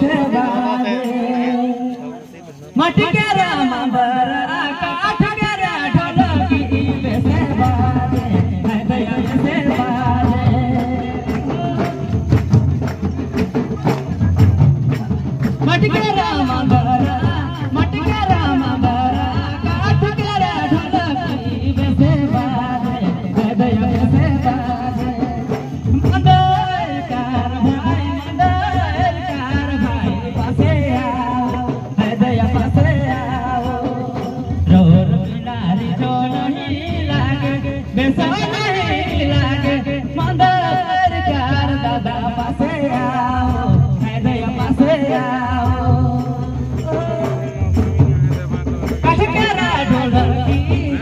वैसे बाजे मटकेरा मंबरा काठ केरा ढोलकी वैसे बाजे है दया वैसे बाजे मटकेरा मंबरा काठ केरा ढोलकी वैसे बाजे है दया वैसे बाजे मंदर कार भाई पासे आओ है दया पासे आओ रोर बिलारी जो नहीं लागे बेसा नहीं लागे मंदर कार दादा पासे आओ है दया पासे आओ कटकेरा ढोलकी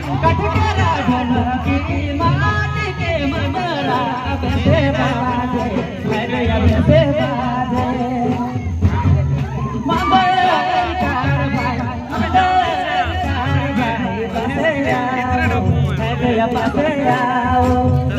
माटी के मंदरा वैसे बाजे है दया वैसे बाजे पासे आओ